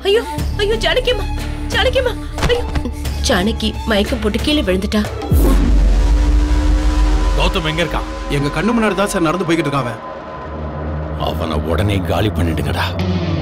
ஐயோ ஐயோ ஜானகிமா ஜானகிமா ஐயோ ஜானகி மயக்கம் போட்டு கீழே விழுந்துட்டா. கௌதம் எங்க இருக்கான்? எங்க கண்ணு முன்னாடி தான் சார் நடந்து போய்கிட்டு இருக்கான். அவனை உடனே காலி பண்ணிடுங்கடா.